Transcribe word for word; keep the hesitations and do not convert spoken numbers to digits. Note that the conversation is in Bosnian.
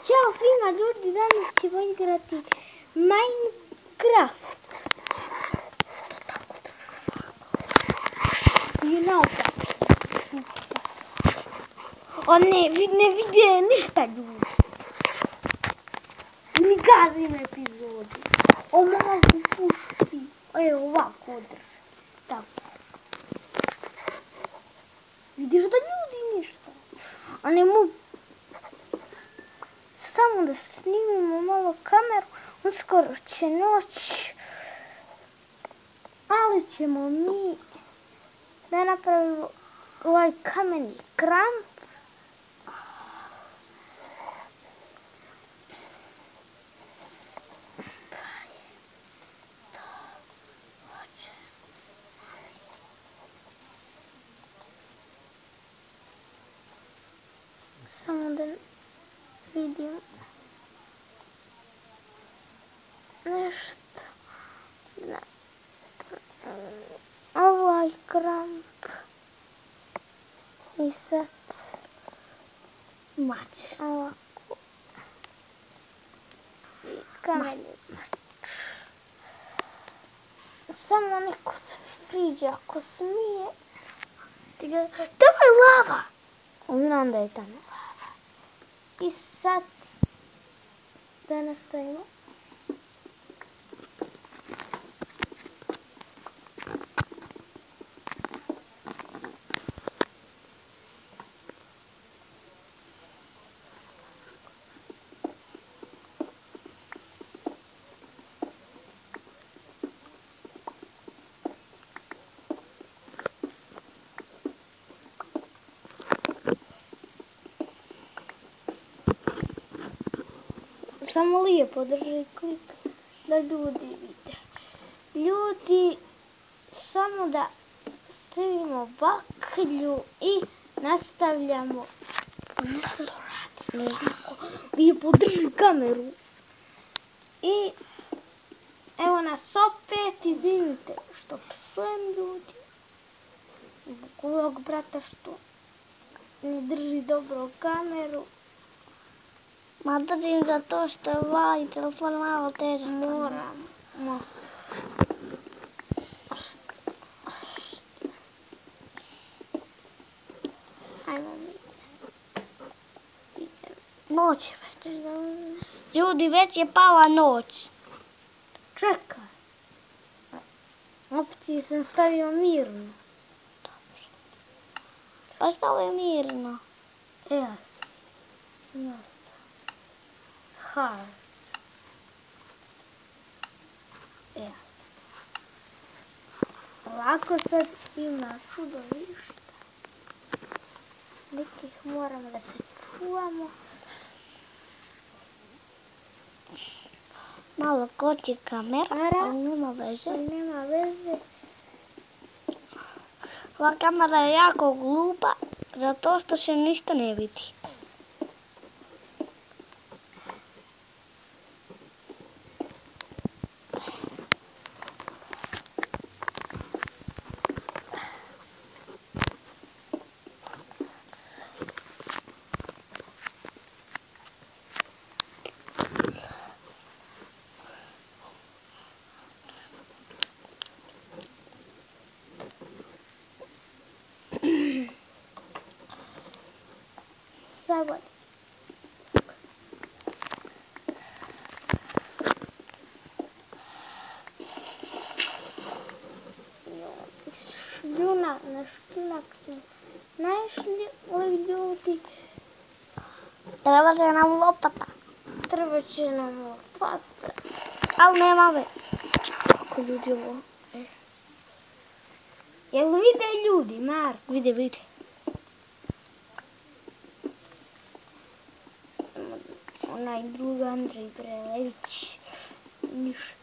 Ćao svima ljudi, danas ćemo igrati Minecraft. I naopako. O ne, ne vide ništa ljudi. Ni gazim epizodi. O mogu pušti. Evo ovako održi. Tako. Vidiš da ljudi ništa. A ne mogu. Samo da snimimo malo kameru. Uskoro će noć. Ali ćemo mi da napravimo ovaj kameni kramp. Samo da vidim nešto. Ovaj kramp. I sad mač. Ovako. I kameni mač. Samo neko se mi priđe ako smije. Tamo je lava. Znam da je tamo lava. I sad da nastavimo. Samo lijepo drži klik da ljudi vide. Ljudi, samo da stavimo baklju i nastavljamo. Nešto radi, ne znam ko. Lijepo drži kameru. I evo nas opet, izvinite što psujem ljudi. Zbog ovog brata što ne drži dobro kameru. Ma držim za to što je ovaj telefon malo težak. Moramo. Ajmo mi. Noć je već. Ljudi, već je pala noć. Čekaj. Opcije sam stavio mirno. Dobro. Pa stavio mirno. Jas. No. Hard. Evo. Ovako sad ima čudovišta. Nekih moramo da se čuvamo. Malo koči kamera, ali nema veze. Nema veze. Ova kamera je jako glupa, zato što se ništa ne vidi. Sabor. Šljuna, na šljunak smo našli, ovi ljudi. Treba će nam lopata. Treba će nam lopata. Ali nema ve. Kako ljudi ovo? Jel vide ljudi, Marko? Vide, vide. Onaj drugi Andrej Prelević. Ništa.